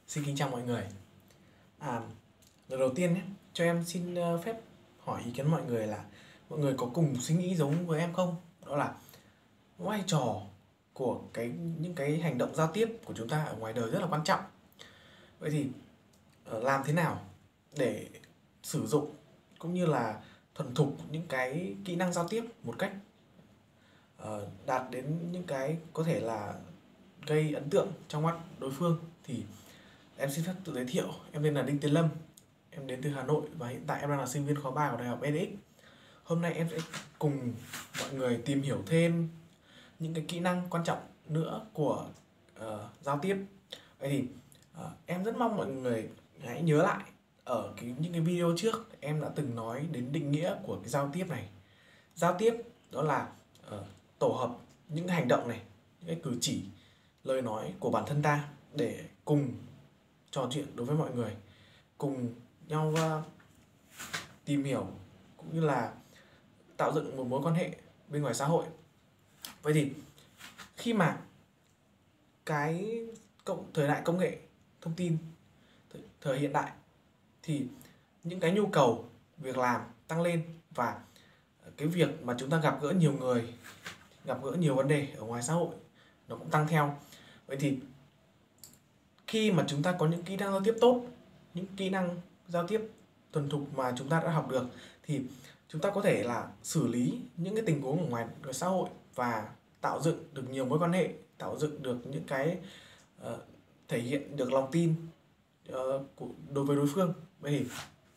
Xin kính chào mọi người. Lần đầu tiên nhé, cho em xin phép hỏi ý kiến mọi người là mọi người có cùng suy nghĩ giống với em không? Đó là vai trò của những cái hành động giao tiếp của chúng ta ở ngoài đời rất là quan trọng. Vậy thì làm thế nào để sử dụng cũng như là thuần thục những cái kỹ năng giao tiếp một cách đạt đến những cái có thể là gây ấn tượng trong mắt đối phương, thì em xin phép tự giới thiệu. Em tên là Đinh Tiến Lâm, em đến từ Hà Nội và hiện tại em đang là sinh viên khóa 3 của Đại học EDX. Hôm nay em sẽ cùng mọi người tìm hiểu thêm những cái kỹ năng quan trọng nữa của giao tiếp. Vậy thì em rất mong mọi người hãy nhớ lại ở những cái video trước em đã từng nói đến định nghĩa của cái giao tiếp này. Giao tiếp đó là tổ hợp những hành động này, những cái cử chỉ, lời nói của bản thân ta để cùng trò chuyện đối với mọi người, cùng nhau tìm hiểu cũng như là tạo dựng một mối quan hệ bên ngoài xã hội. Vậy thì khi mà cái thời đại công nghệ thông tin thời hiện đại thì những cái nhu cầu việc làm tăng lên và cái việc mà chúng ta gặp gỡ nhiều người, gặp gỡ nhiều vấn đề ở ngoài xã hội nó cũng tăng theo. Vậy thì khi mà chúng ta có những kỹ năng giao tiếp tốt, những kỹ năng giao tiếp thuần thục mà chúng ta đã học được, thì chúng ta có thể là xử lý những cái tình huống ở ngoài xã hội và tạo dựng được nhiều mối quan hệ, tạo dựng được những cái thể hiện được lòng tin đối với đối phương. Vậy thì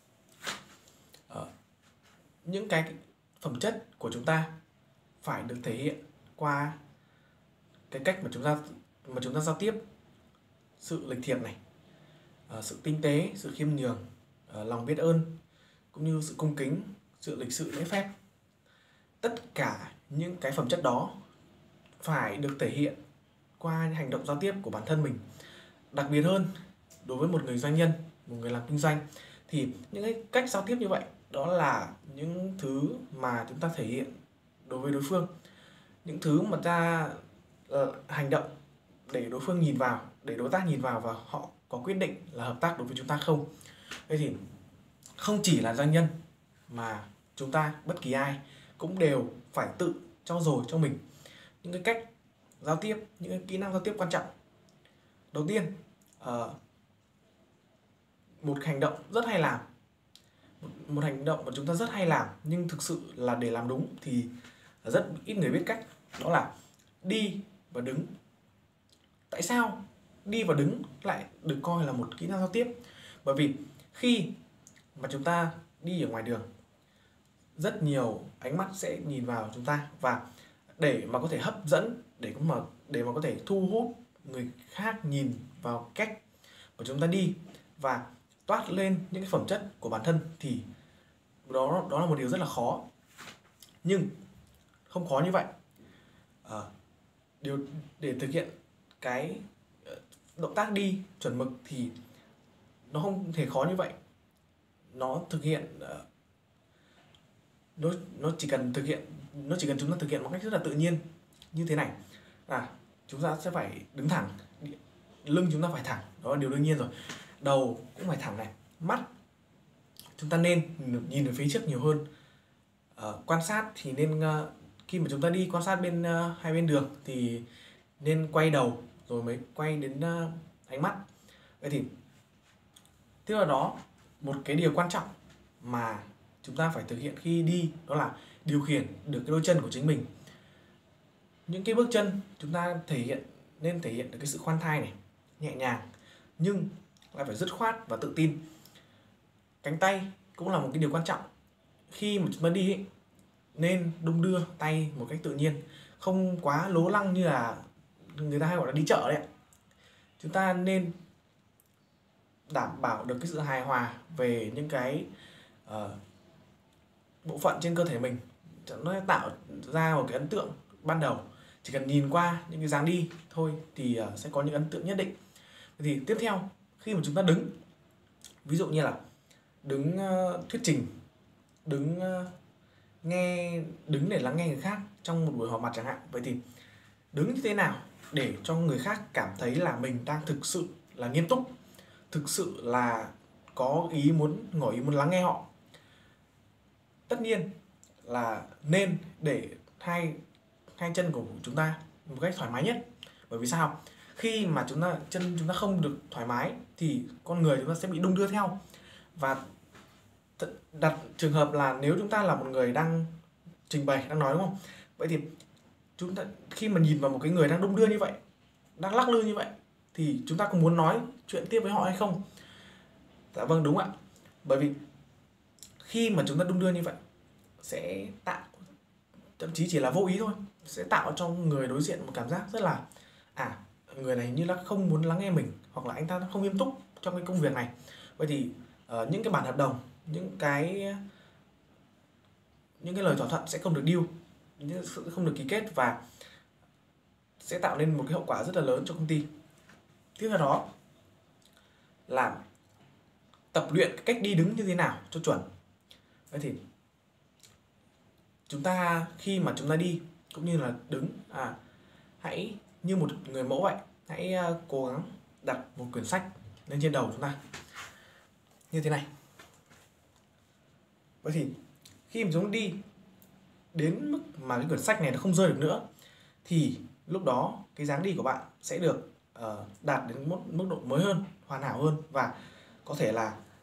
những cái phẩm chất của chúng ta phải được thể hiện qua cái cách mà chúng ta giao tiếp: sự lịch thiệp này, sự tinh tế, sự khiêm nhường, lòng biết ơn, cũng như sự cung kính, sự lịch sự lễ phép. Tất cả những cái phẩm chất đó phải được thể hiện qua hành động giao tiếp của bản thân mình. Đặc biệt hơn đối với một người doanh nhân, một người làm kinh doanh, thì những cái cách giao tiếp như vậy đó là những thứ mà chúng ta thể hiện đối với đối phương, những thứ mà ta hành động để đối phương nhìn vào, để đối tác nhìn vào và họ có quyết định là hợp tác đối với chúng ta không. Thế thì không chỉ là doanh nhân mà chúng ta, bất kỳ ai cũng đều phải tự trau dồi cho mình những cái cách giao tiếp, những cái kỹ năng giao tiếp quan trọng. Đầu tiên, một hành động rất hay làm, một hành động mà chúng ta rất hay làm nhưng thực sự là để làm đúng thì rất ít người biết cách, đó là đi và đứng. Tại sao đi và đứng lại được coi là một kỹ năng giao tiếp? Bởi vì khi mà chúng ta đi ở ngoài đường, rất nhiều ánh mắt sẽ nhìn vào chúng ta, và để mà có thể hấp dẫn, để mà có thể thu hút người khác nhìn vào cách mà chúng ta đi và toát lên những cái phẩm chất của bản thân, thì đó là một điều rất là khó. Nhưng không khó như vậy. Điều để thực hiện cái động tác đi chuẩn mực thì nó không thể khó như vậy. Nó chỉ cần chúng ta thực hiện một cách rất là tự nhiên như thế này. Chúng ta sẽ phải đứng thẳng, lưng chúng ta phải thẳng, đó là điều đương nhiên rồi. Đầu cũng phải thẳng này, mắt chúng ta nên nhìn về phía trước nhiều hơn. Quan sát thì nên khi mà chúng ta đi quan sát hai bên đường thì nên quay đầu rồi mới quay đến ánh mắt. Vậy thì tiếp vào đó, một cái điều quan trọng mà chúng ta phải thực hiện khi đi đó là điều khiển được cái đôi chân của chính mình. Những cái bước chân chúng ta nên thể hiện được cái sự khoan thai này, nhẹ nhàng nhưng lại phải dứt khoát và tự tin. Cánh tay cũng là một cái điều quan trọng. Khi mà chúng ta đi nên đung đưa tay một cách tự nhiên, không quá lố lăng như là người ta hay gọi là đi chợ đấy. Chúng ta nên đảm bảo được cái sự hài hòa về những cái bộ phận trên cơ thể mình. Nó tạo ra một cái ấn tượng ban đầu. Chỉ cần nhìn qua những cái dáng đi thôi thì sẽ có những ấn tượng nhất định. Thì tiếp theo, khi mà chúng ta đứng, ví dụ như là đứng thuyết trình, đứng để lắng nghe người khác trong một buổi họp mặt chẳng hạn. Vậy thì đứng như thế nào để cho người khác cảm thấy là mình đang thực sự là nghiêm túc, thực sự là có ý muốn lắng nghe họ. Tất nhiên là nên để hai chân của chúng ta một cách thoải mái nhất. Bởi vì sao? Khi mà chân chúng ta không được thoải mái thì con người chúng ta sẽ bị đung đưa theo. Và đặt trường hợp là nếu chúng ta là một người đang trình bày, đang nói, đúng không? Vậy thì chúng ta khi mà nhìn vào một cái người đang đung đưa như vậy, đang lắc lư như vậy, thì chúng ta có muốn nói chuyện tiếp với họ hay không? Dạ vâng, đúng ạ. Bởi vì khi mà chúng ta đung đưa như vậy sẽ tạo, thậm chí chỉ là vô ý thôi, sẽ tạo cho người đối diện một cảm giác rất là người này như là không muốn lắng nghe mình, hoặc là anh ta không nghiêm túc trong cái công việc này. Vậy thì những cái bản hợp đồng, những cái lời thỏa thuận sẽ không được deal, không được ký kết, và sẽ tạo nên một cái hậu quả rất là lớn cho công ty. Tiếp theo đó là tập luyện cách đi đứng như thế nào cho chuẩn. Vậy thì chúng ta khi mà chúng ta đi cũng như là đứng, hãy như một người mẫu vậy, hãy cố gắng đặt một quyển sách lên trên đầu chúng ta như thế này. Vậy thì khi mà chúng ta đi đến mức mà cái quyển sách này nó không rơi được nữa, thì lúc đó cái dáng đi của bạn sẽ được đạt đến một mức độ mới hơn, hoàn hảo hơn, và có thể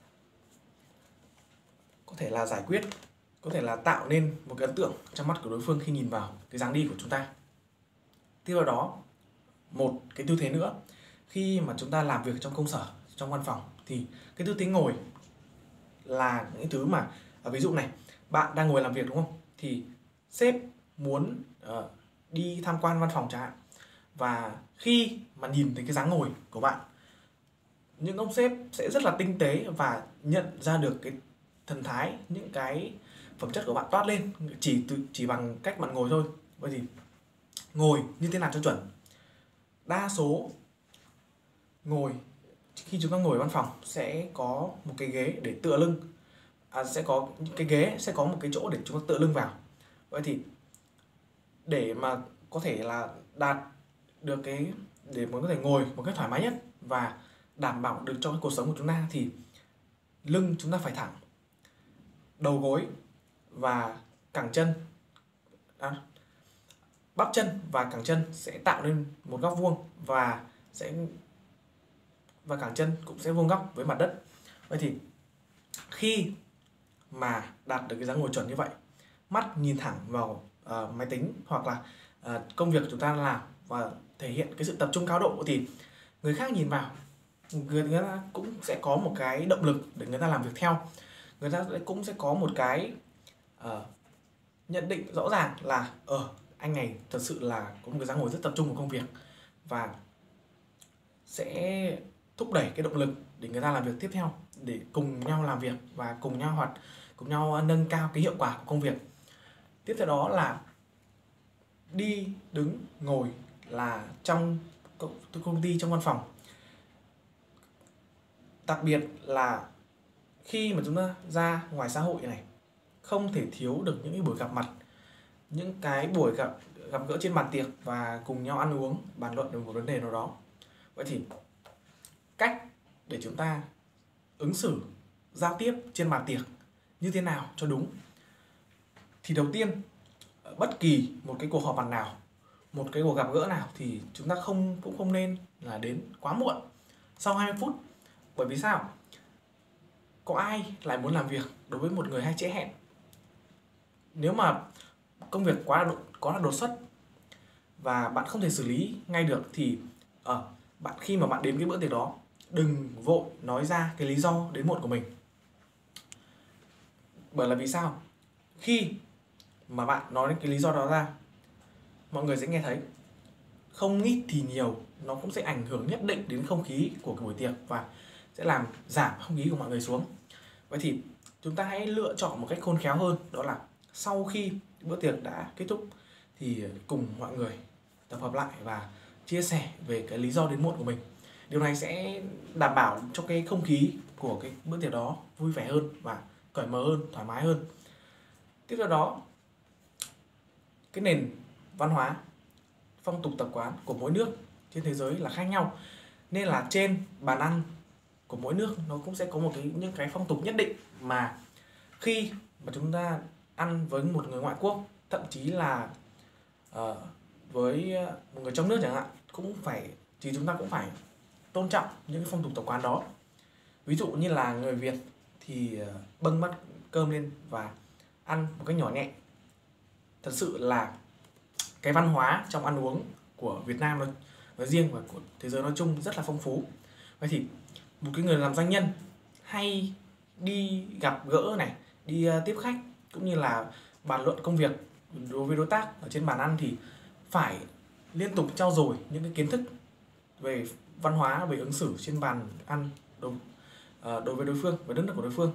là giải quyết, có thể là tạo nên một cái ấn tượng trong mắt của đối phương khi nhìn vào cái dáng đi của chúng ta. Tiếp vào đó, một cái tư thế nữa khi mà chúng ta làm việc trong công sở, trong văn phòng, thì cái tư thế ngồi là những thứ mà ví dụ này, bạn đang ngồi làm việc, đúng không? Thì sếp muốn đi tham quan văn phòng chẳng hạn, và khi mà nhìn thấy cái dáng ngồi của bạn, những ông sếp sẽ rất là tinh tế và nhận ra được cái thần thái, những cái phẩm chất của bạn toát lên chỉ bằng cách bạn ngồi thôi. Vậy thì ngồi như thế nào cho chuẩn? Đa số khi chúng ta ngồi văn phòng sẽ có một cái ghế để tựa lưng, sẽ có cái ghế sẽ có một cái chỗ để chúng ta tựa lưng vào. Vậy thì để mà có thể là đạt được để mà có thể ngồi một cách thoải mái nhất và đảm bảo được cho cái cuộc sống của chúng ta, thì lưng chúng ta phải thẳng, đầu gối và cẳng chân, bắp chân và cẳng chân sẽ tạo nên một góc vuông, và cẳng chân cũng sẽ vuông góc với mặt đất. Vậy thì khi mà đạt được cái dáng ngồi chuẩn như vậy, mắt nhìn thẳng vào máy tính hoặc là công việc chúng ta làm, và thể hiện cái sự tập trung cao độ, thì người khác nhìn vào, người ta cũng sẽ có một cái động lực để người ta làm việc theo. Người ta cũng sẽ có một cái nhận định rõ ràng là anh này thật sự là có một cái dáng ngồi rất tập trung vào công việc, và sẽ thúc đẩy cái động lực để người ta làm việc tiếp theo, để cùng nhau làm việc và cùng nhau nâng cao cái hiệu quả của công việc. Tiếp theo đó là đi đứng ngồi là trong công ty, trong văn phòng. Đặc biệt là khi mà chúng ta ra ngoài xã hội này, không thể thiếu được những cái buổi gặp mặt, những cái buổi gặp gỡ trên bàn tiệc và cùng nhau ăn uống, bàn luận về một vấn đề nào đó. Vậy thì cách để chúng ta ứng xử, giao tiếp trên bàn tiệc như thế nào cho đúng? Thì đầu tiên, bất kỳ một cái cuộc họp bàn nào, một cái cuộc gặp gỡ nào, thì chúng ta cũng không nên là đến quá muộn, sau 20 phút. Bởi vì sao? Có ai lại muốn làm việc đối với một người hay trễ hẹn? Nếu mà công việc quá là đột xuất và bạn không thể xử lý ngay được, thì khi mà bạn đến cái bữa tiệc đó, đừng vội nói ra cái lý do đến muộn của mình. Bởi là vì sao? Khi mà bạn nói đến cái lý do đó ra, mọi người sẽ nghe thấy. Không ít thì nhiều, nó cũng sẽ ảnh hưởng nhất định đến không khí của cái buổi tiệc và sẽ làm giảm không khí của mọi người xuống. Vậy thì chúng ta hãy lựa chọn một cách khôn khéo hơn, đó là sau khi bữa tiệc đã kết thúc thì cùng mọi người tập hợp lại và chia sẻ về cái lý do đến muộn của mình. Điều này sẽ đảm bảo cho cái không khí của cái bữa tiệc đó vui vẻ hơn và cởi mở hơn, thoải mái hơn. Tiếp theo đó, cái nền văn hóa, phong tục tập quán của mỗi nước trên thế giới là khác nhau, nên là trên bàn ăn của mỗi nước nó cũng sẽ có những cái phong tục nhất định mà khi mà chúng ta ăn với một người ngoại quốc, thậm chí là với một người trong nước chẳng hạn, chúng ta cũng phải tôn trọng những cái phong tục tập quán đó. Ví dụ như là người Việt thì bưng bát cơm lên và ăn một cách nhỏ nhẹ. Thật sự là cái văn hóa trong ăn uống của Việt Nam nói riêng và của thế giới nói chung rất là phong phú. Vậy thì một cái người làm doanh nhân hay đi gặp gỡ này, đi tiếp khách cũng như là bàn luận công việc đối với đối tác ở trên bàn ăn thì phải liên tục trau dồi những cái kiến thức về văn hóa, về ứng xử trên bàn ăn đối với đối phương, với đất nước của đối phương.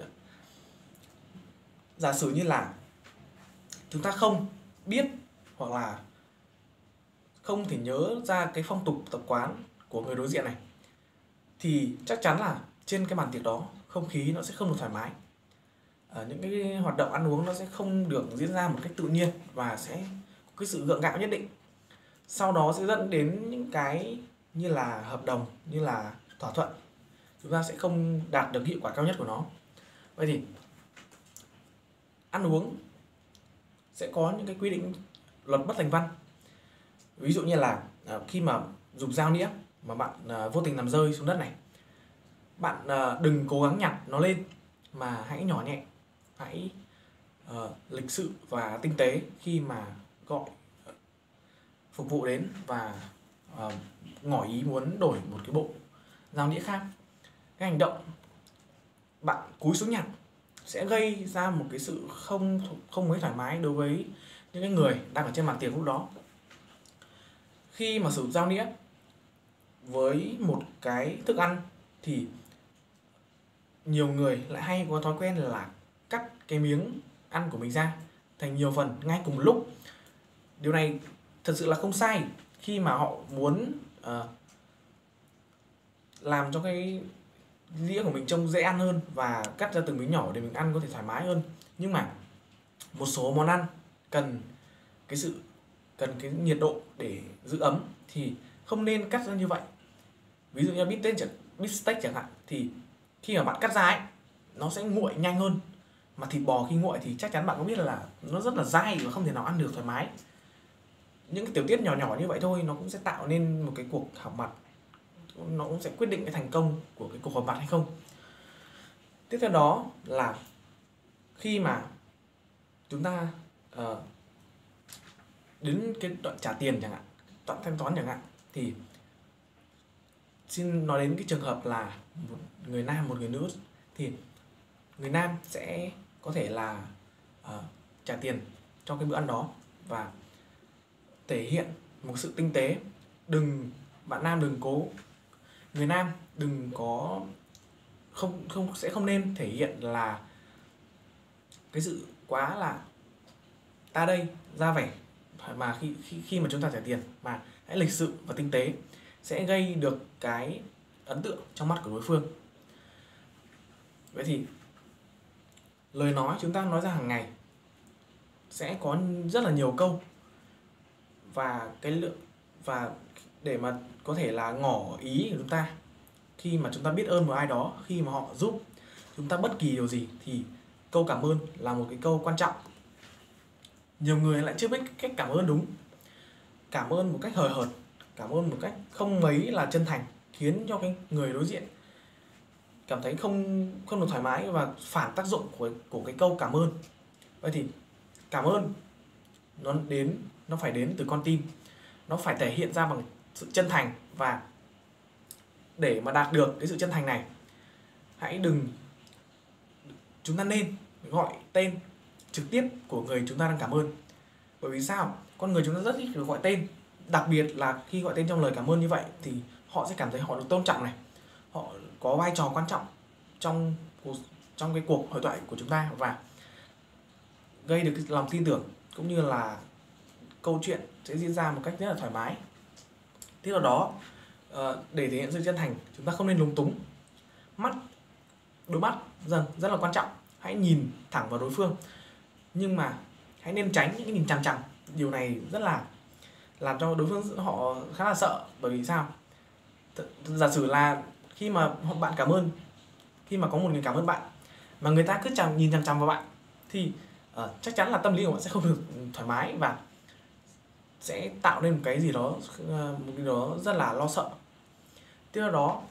Giả sử như là chúng ta không biết hoặc là không thể nhớ ra cái phong tục tập quán của người đối diện này thì chắc chắn là trên cái bàn tiệc đó không khí nó sẽ không được thoải mái. Những cái hoạt động ăn uống nó sẽ không được diễn ra một cách tự nhiên và sẽ có cái sự gượng gạo nhất định. Sau đó sẽ dẫn đến những cái như là hợp đồng, như là thỏa thuận, chúng ta sẽ không đạt được hiệu quả cao nhất của nó. Vậy thì ăn uống sẽ có những cái quy định luật bất thành văn. Ví dụ như là khi mà dùng dao nĩa mà bạn vô tình làm rơi xuống đất này, bạn đừng cố gắng nhặt nó lên mà hãy nhỏ nhẹ, hãy lịch sự và tinh tế khi mà gọi phục vụ đến và ngỏ ý muốn đổi một cái bộ dao nĩa khác. Cái hành động bạn cúi xuống nhặt sẽ gây ra một cái sự không mấy thoải mái đối với những cái người đang ở trên bàn tiệc lúc đó. Khi mà sử dụng dao nĩa với một cái thức ăn thì nhiều người lại hay có thói quen là cắt cái miếng ăn của mình ra thành nhiều phần ngay cùng một lúc. Điều này thật sự là không sai khi mà họ muốn làm cho cái đĩa của mình trông dễ ăn hơn và cắt ra từng miếng nhỏ để mình ăn có thể thoải mái hơn. Nhưng mà một số món ăn cần cái nhiệt độ để giữ ấm thì không nên cắt ra như vậy. Ví dụ như bít tết chẳng hạn, thì khi mà bạn cắt ra ấy, nó sẽ nguội nhanh hơn. Mà thịt bò khi nguội thì chắc chắn bạn có biết là nó rất là dai và không thể nào ăn được thoải mái. Những cái tiểu tiết nhỏ nhỏ như vậy thôi nó cũng sẽ tạo nên một cái cuộc họp mặt, nó cũng sẽ quyết định cái thành công của cái cuộc họp mặt hay không. Tiếp theo đó là khi mà chúng ta đến cái đoạn trả tiền chẳng hạn, đoạn thanh toán chẳng hạn, thì xin nói đến cái trường hợp là một người nam, một người nữ, thì người nam sẽ có thể là trả tiền cho cái bữa ăn đó và thể hiện một sự tinh tế. Người nam đừng có sẽ không nên thể hiện là cái sự quá là ta đây ra vẻ mà khi mà chúng ta trả tiền, mà hãy lịch sự và tinh tế sẽ gây được cái ấn tượng trong mắt của đối phương. Vậy thì lời nói chúng ta nói ra hàng ngày sẽ có rất là nhiều câu và để mà có thể là ngỏ ý của chúng ta khi mà chúng ta biết ơn một ai đó, khi mà họ giúp chúng ta bất kỳ điều gì thì câu cảm ơn là một cái câu quan trọng. Nhiều người lại chưa biết cách cảm ơn đúng, cảm ơn một cách hời hợt, cảm ơn một cách không mấy là chân thành, khiến cho cái người đối diện cảm thấy không được thoải mái và phản tác dụng của cái câu cảm ơn. Vậy thì cảm ơn nó phải đến từ con tim, nó phải thể hiện ra bằng sự chân thành. Và để mà đạt được cái sự chân thành này, chúng ta nên gọi tên trực tiếp của người chúng ta đang cảm ơn. Bởi vì sao? Con người chúng ta rất ít được gọi tên, đặc biệt là khi gọi tên trong lời cảm ơn như vậy thì họ sẽ cảm thấy họ được tôn trọng này, họ có vai trò quan trọng trong cái cuộc hội thoại của chúng ta và gây được cái lòng tin tưởng, cũng như là câu chuyện sẽ diễn ra một cách rất là thoải mái. Tiếp theo đó, để thể hiện sự chân thành, chúng ta không nên lúng túng. Đôi mắt rất là quan trọng. Hãy nhìn thẳng vào đối phương, nhưng mà hãy nên tránh những cái nhìn chằm chằm. Điều này rất là làm cho đối phương họ khá là sợ. Bởi vì sao? Giả sử là khi khi mà bạn cảm ơn, khi mà có một người cảm ơn bạn mà người ta cứ nhìn chằm chằm vào bạn thì chắc chắn là tâm lý của bạn sẽ không được thoải mái và sẽ tạo nên một cái gì đó rất là lo sợ. Tiếp theo đó,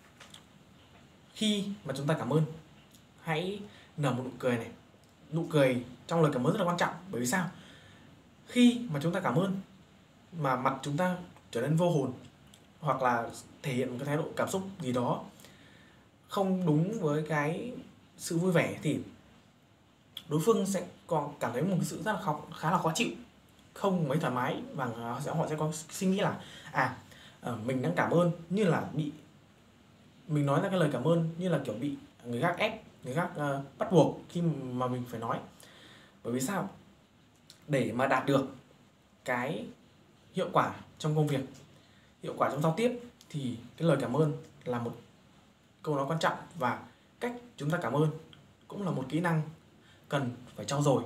khi mà chúng ta cảm ơn, hãy nở một nụ cười này. Nụ cười trong lời cảm ơn rất là quan trọng, bởi vì sao? Khi mà chúng ta cảm ơn mà mặt chúng ta trở nên vô hồn, hoặc là thể hiện một cái thái độ cảm xúc gì đó không đúng với cái sự vui vẻ thì đối phương sẽ còn cảm thấy một cái sự rất là khá là khó chịu, không mấy thoải mái, và họ sẽ có suy nghĩ là mình đang cảm ơn như là bị mình nói ra cái lời cảm ơn như là kiểu bị người khác ép, người khác bắt buộc khi mà mình phải nói. Bởi vì sao? Để mà đạt được cái hiệu quả trong công việc, hiệu quả trong giao tiếp thì cái lời cảm ơn là một câu nói quan trọng, và cách chúng ta cảm ơn cũng là một kỹ năng cần phải trau dồi.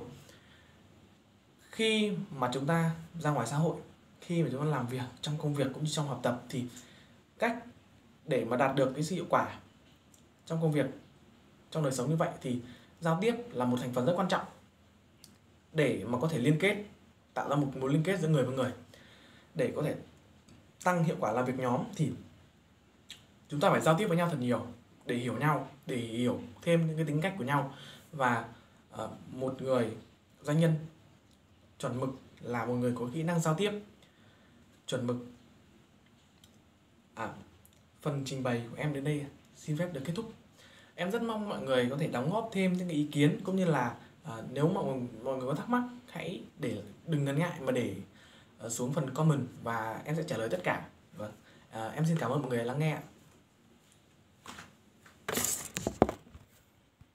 Khi mà chúng ta ra ngoài xã hội, khi mà chúng ta làm việc trong công việc cũng như trong học tập thì cách để mà đạt được cái sự hiệu quả trong công việc, trong đời sống như vậy thì giao tiếp là một thành phần rất quan trọng để mà có thể liên kết, tạo ra một mối liên kết giữa người với người. Để có thể tăng hiệu quả làm việc nhóm thì chúng ta phải giao tiếp với nhau thật nhiều để hiểu nhau, để hiểu thêm những cái tính cách của nhau. Và một người doanh nhân chuẩn mực là một người có kỹ năng giao tiếp chuẩn mực. Phần trình bày của em đến đây xin phép được kết thúc. Em rất mong mọi người có thể đóng góp thêm những cái ý kiến, cũng như là nếu mà mọi người có thắc mắc, hãy đừng ngần ngại mà để xuống phần comment và em sẽ trả lời tất cả. Em xin cảm ơn mọi người đã lắng nghe.